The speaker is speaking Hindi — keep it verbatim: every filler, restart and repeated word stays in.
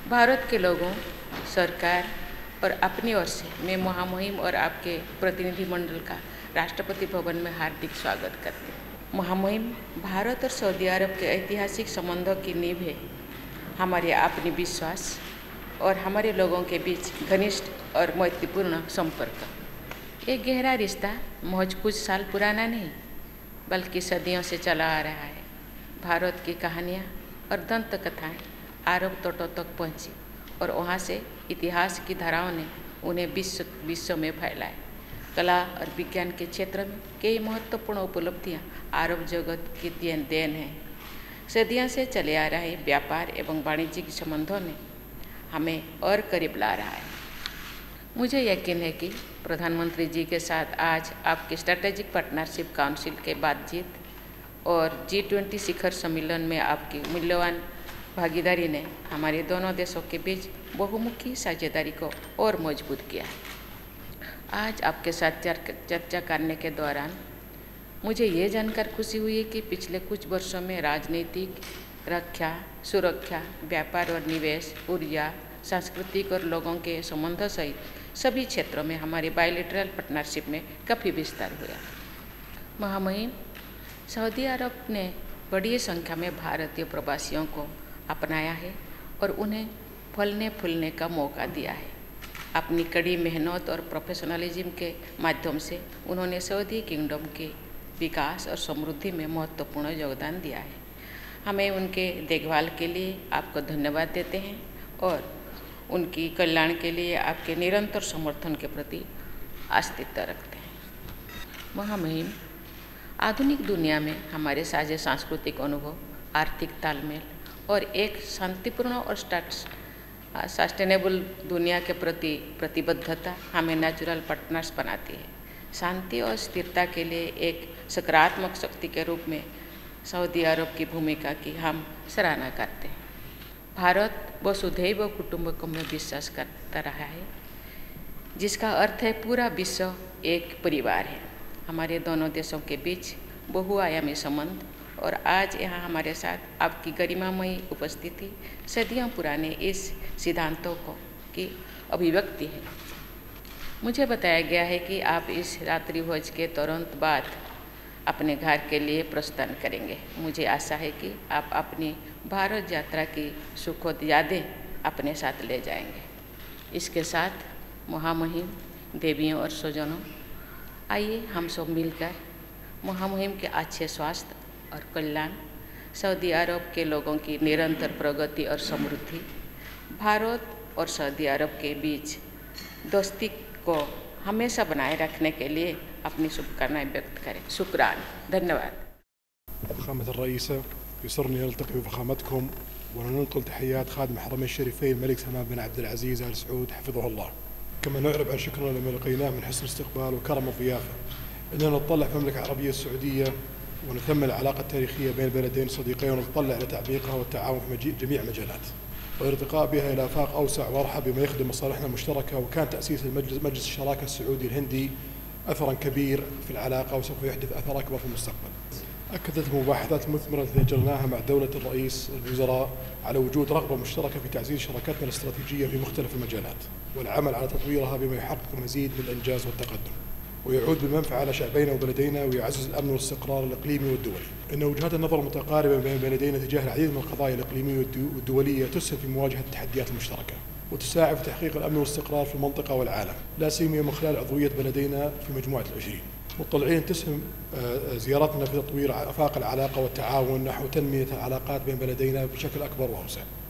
भारत के लोगों, सरकार और अपनी ओर से मैं महामहिम और आपके प्रतिनिधिमंडल का राष्ट्रपति भवन में हार्दिक स्वागत करती हूँ। महामहिम, भारत और सऊदी अरब के ऐतिहासिक संबंधों की नींव है हमारे आपसी विश्वास और हमारे लोगों के बीच घनिष्ठ और मैत्रीपूर्ण संपर्क। एक गहरा रिश्ता महज कुछ साल पुराना नहीं, बल्कि सदियों से चला आ रहा है। भारत की कहानियाँ और दंत कथाएँ अरब तटों तक पहुँची और वहाँ से इतिहास की धाराओं ने उन्हें विश्व विश्व में फैलाए। कला और विज्ञान के क्षेत्र में कई महत्वपूर्ण उपलब्धियाँ अरब जगत की देन देन है। सदियों से चले आ रहे व्यापार एवं वाणिज्यिक संबंधों ने हमें और करीब ला रहा है। मुझे यकीन है कि प्रधानमंत्री जी के साथ आज आपके स्ट्रैटेजिक पार्टनरशिप काउंसिल के बातचीत और जी ट्वेंटी शिखर सम्मेलन में आपकी मूल्यवान भागीदारी ने हमारे दोनों देशों के बीच बहुमुखी साझेदारी को और मजबूत किया है। आज आपके साथ चर्चा करने के दौरान मुझे ये जानकर खुशी हुई है कि पिछले कुछ वर्षों में राजनीतिक, रक्षा, सुरक्षा, व्यापार और निवेश, ऊर्जा, सांस्कृतिक और लोगों के संबंधों सहित सभी क्षेत्रों में हमारी बायलैटरल पार्टनरशिप में काफ़ी विस्तार हुआ। महामहिम, सऊदी अरब ने बड़ी संख्या में भारतीय प्रवासियों को अपनाया है और उन्हें फलने फूलने का मौका दिया है। अपनी कड़ी मेहनत और प्रोफेशनलिज्म के माध्यम से उन्होंने सऊदी किंगडम के विकास और समृद्धि में महत्वपूर्ण योगदान दिया है। हमें उनके देखभाल के लिए आपको धन्यवाद देते हैं और उनकी कल्याण के लिए आपके निरंतर समर्थन के प्रति आस्थिकता रखते हैं। महामहिम, आधुनिक दुनिया में हमारे साझे सांस्कृतिक अनुभव, आर्थिक तालमेल और एक शांतिपूर्ण और सस्टेनेबल दुनिया के प्रति प्रतिबद्धता हमें नेचुरल पार्टनर्स बनाती है। शांति और स्थिरता के लिए एक सकारात्मक शक्ति के रूप में सऊदी अरब की भूमिका की हम सराहना करते हैं। भारत वसुधैव कुटुंबकम में विश्वास करता रहा है, जिसका अर्थ है पूरा विश्व एक परिवार है। हमारे दोनों देशों के बीच बहुआयामी संबंध और आज यहाँ हमारे साथ आपकी गरिमामयी उपस्थिति सदियों पुराने इस सिद्धांतों को की अभिव्यक्ति है। मुझे बताया गया है कि आप इस रात्रि भोज के तुरंत बाद अपने घर के लिए प्रस्थान करेंगे। मुझे आशा है कि आप अपनी भारत यात्रा की सुखद यादें अपने साथ ले जाएंगे। इसके साथ महामहिम, देवियों और स्वजनों, आइए हम सब मिलकर महामहिम के अच्छे स्वास्थ्य और कल्याण, सऊदी अरब के लोगों की निरंतर प्रगति और समृद्धि, भारत और सऊदी अरब के बीच दोस्ती को हमेशा बनाए रखने के लिए अपनी शुभकामनाएं व्यक्त करें। शुक्रान, धन्यवाद। فخامة الرئيسة، يسرني أن ألتقي بفخامتكم وننقل تحيات خادم الحرمين الشريفين الملك سلمان بن عبد العزيز آل سعود حفظه الله. كما نعرب عن شكرنا لما لقيناه من حسن الاستقبال وكرم الضيافة. إننا نطلع في المملكة العربية السعودية ونثمن العلاقة التاريخية بين البلدين الصديقين ونتطلع إلى تعميقها والتعاون في جميع المجالات والارتقاء بها إلى آفاق أوسع وأرحب بما يخدم مصالحنا المشتركة. وكان تأسيس المجلس مجلس الشراكة السعودي الهندي أثرا كبير في العلاقة وسوف يحدث أثر أكبر في المستقبل. أكدت المباحثات المثمرة التي أجرناها مع دولة الرئيس الوزراء على وجود رغبة مشتركة في تعزيز شراكتنا الاستراتيجية في مختلف المجالات والعمل على تطويرها بما يحقق المزيد من الإنجاز والتقدم ويعود بالمنفعة على شعبينا وبلدينا ويعزز الأمن والاستقرار الإقليمي والدولي. إن وجهات النظر المتقاربة بين بلدينا تجاه العديد من القضايا الإقليمية والدولية تسهم في مواجهة التحديات المشتركة وتساعد في تحقيق الأمن والاستقرار في المنطقة والعالم، لا سيما من خلال عضوية بلدينا في مجموعة العشرين. مطلعين تسهم زيارتنا في تطوير آفاق العلاقة والتعاون نحو تنمية العلاقات بين بلدينا بشكل أكبر وأوسع.